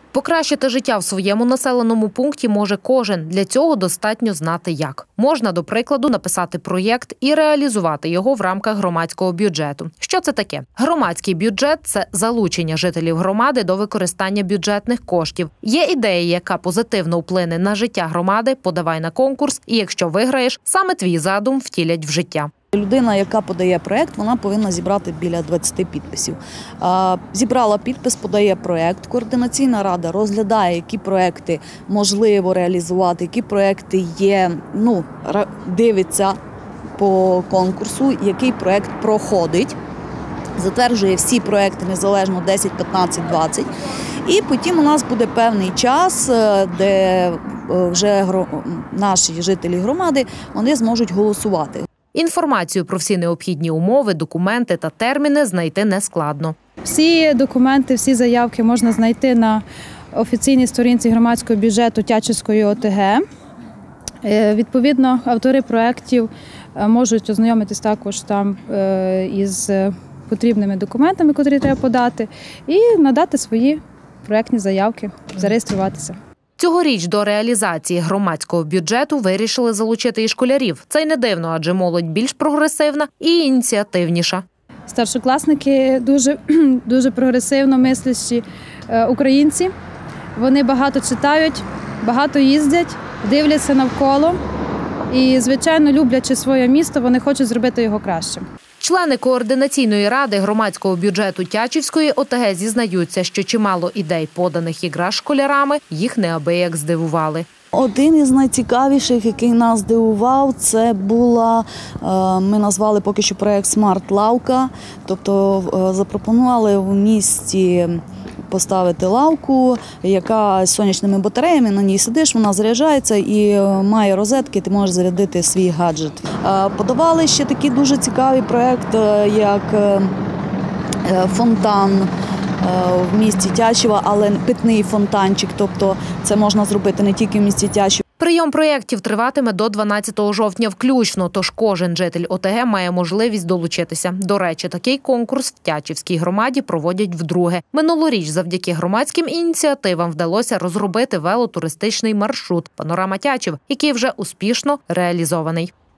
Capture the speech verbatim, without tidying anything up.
Покращити життя в своєму населеному пункті може кожен. Для цього достатньо знати як. Можна, до прикладу, написати проєкт і реалізувати його в рамках громадського бюджету. Що це таке? Громадський бюджет – це залучення жителів громади до використання бюджетних коштів. Є ідея, яка позитивно вплине на життя громади, подавай на конкурс, і якщо виграєш, саме твій задум втілять в життя. Людина, яка подає проєкт, вона повинна зібрати біля двадцяти підписів. Зібрала підпис, подає проєкт. Координаційна рада розглядає, які проєкти можливо реалізувати, які проєкти є, ну, дивиться по конкурсу, який проєкт проходить. Затверджує всі проєкти незалежно десять, п'ятнадцять, двадцять. І потім у нас буде певний час, де вже наші жителі громади вони зможуть голосувати. Інформацію про всі необхідні умови, документи та терміни знайти нескладно. Всі документи, всі заявки можна знайти на офіційній сторінці громадського бюджету Тячівської О Те Ге. Відповідно, автори проєктів можуть ознайомитись також там із потрібними документами, які треба подати, і надати свої проєктні заявки, зареєструватися. Цьогоріч до реалізації громадського бюджету вирішили залучити і школярів. Це й не дивно, адже молодь більш прогресивна і ініціативніша. Старшокласники дуже, дуже прогресивно мислящі українці. Вони багато читають, багато їздять, дивляться навколо і, звичайно, люблячи своє місто, вони хочуть зробити його кращим. Члени координаційної ради громадського бюджету Тячівської О Те Ге зізнаються, що чимало ідей, поданих якраз школярами, їх неабияк здивували. Один із найцікавіших, який нас здивував, це була, ми назвали поки що проєкт «Смарт-лавка», тобто запропонували в місті поставити лавку, яка з сонячними батареями, на ній сидиш, вона заряджається і має розетки, ти можеш зарядити свій гаджет. Подавали ще такий дуже цікавий проєкт, як фонтан в місті Тячева, але питний фонтанчик, тобто це можна зробити не тільки в місті Тячева. Прийом проєктів триватиме до дванадцятого жовтня включно, тож кожен житель О Те Ге має можливість долучитися. До речі, такий конкурс в Тячівській громаді проводять вдруге. Минулоріч завдяки громадським ініціативам вдалося розробити велотуристичний маршрут «Панорама Тячів», який вже успішно реалізований.